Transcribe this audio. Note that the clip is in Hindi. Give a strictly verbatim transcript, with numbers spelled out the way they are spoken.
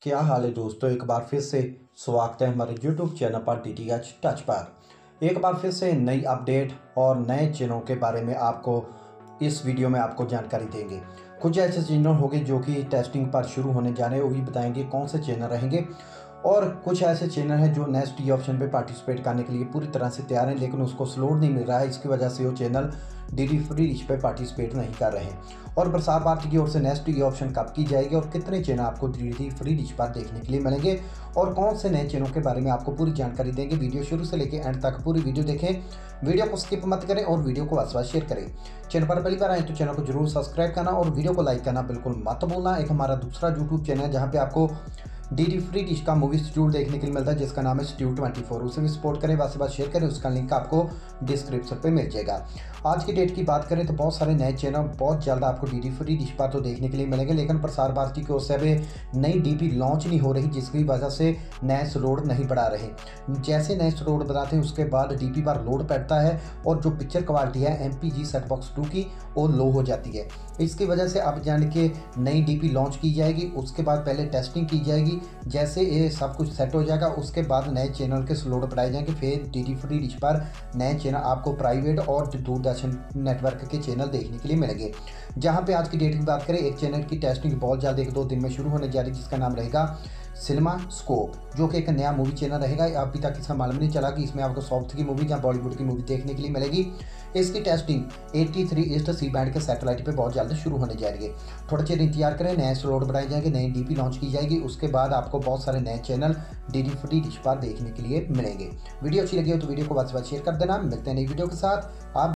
क्या हाल है दोस्तों। एक बार फिर से स्वागत है हमारे यूट्यूब चैनल पर डी टी एच टच पर। एक बार फिर से नई अपडेट और नए चैनलों के बारे में आपको इस वीडियो में आपको जानकारी देंगे। कुछ ऐसे चैनल होंगे जो कि टेस्टिंग पर शुरू होने जा रहे हैं, वो भी बताएंगे कौन से चैनल रहेंगे। और कुछ ऐसे चैनल हैं जो नेक्स्ट ई ऑप्शन पे पार्टिसिपेट करने के लिए पूरी तरह से तैयार हैं, लेकिन उसको स्लोड नहीं मिल रहा है। इसकी वजह से वो channel D D free dish पे पार्टिसिपेट नहीं कर रहे हैं। और प्रसार भारती की ओर से नेक्स्ट ई ऑप्शन कब की जाएगी और कितने चैनल आपको डी डी फ्री डिश पर देखने के लिए मिलेंगे और कौन से नए चैनलों के बारे में आपको पूरी जानकारी देंगे। वीडियो शुरू से लेकर एंड तक पूरी वीडियो देखें, वीडियो को स्किप मत करें और वीडियो को आस शेयर करें। चैनल पर पहली बार आए तो चैनल को जरूर सब्सक्राइब करना और वीडियो को लाइक करना बिल्कुल मत भूलना। एक हमारा दूसरा यूट्यूब चैनल है जहाँ पे आपको डी डी फ्री डिश का मूवी शेड्यूल देखने के लिए मिलता है, जिसका नाम है स्ट्यूड ट्वेंटी फोर। उसे भी सपोर्ट करें, बस बात शेयर करें, उसका लिंक आपको डिस्क्रिप्शन पे मिल जाएगा। आज की डेट की बात करें तो बहुत सारे नए चैनल बहुत जल्द आपको डी डी फ्री डिश पर तो देखने के लिए मिलेंगे, लेकिन प्रसार भारती की ओर से अभी नई डीपी लॉन्च नहीं हो रही, जिसकी वजह से नए स्लोड नहीं बढ़ा रहे। जैसे नए स्लोड बढ़ाते हैं उसके बाद डीपी पर लोड पड़ता है और जो पिक्चर क्वालिटी है M P G set box two की वो लो हो जाती है। इसकी वजह से अब जान के नई डीपी लॉन्च की जाएगी, उसके बाद पहले टेस्टिंग की जाएगी। जैसे ये सब कुछ सेट हो जाएगा उसके बाद नए चैनल के स्लोड बढ़ाए जाएंगे, फिर डी डी फ्री डिश पर नए चैनल आपको प्राइवेट और दूरदर्शन नेटवर्क के चैनल देखने के लिए मिलेंगे। जहां पे आज की डेट की बात करें, एक चैनल की टेस्टिंग बहुत जल्द एक दो दिन में शुरू होने जा रही है, जिसका नाम रहेगा सिनेमा स्कोप, जो कि एक नया मूवी चैनल रहेगा। अभी तक इसका मालूम नहीं चला कि इसमें आपको साउथ की मूवी या बॉलीवुड की मूवी देखने के लिए मिलेगी। इसकी टेस्टिंग तिरासी ईस्ट सी बैंड के सैटेलाइट पे बहुत जल्द शुरू होने जा रही है। थोड़ा चेर इंतजार करें, नए स्लॉट बढ़ाए जाएंगे, नई डीपी लॉन्च की जाएगी, उसके बाद आपको बहुत सारे नए channel D D free dish पर देखने के लिए मिलेंगे। वीडियो अच्छी लगी हो तो वीडियो को बस बस शेयर कर देना। मिलते हैं नई वीडियो के साथ। आप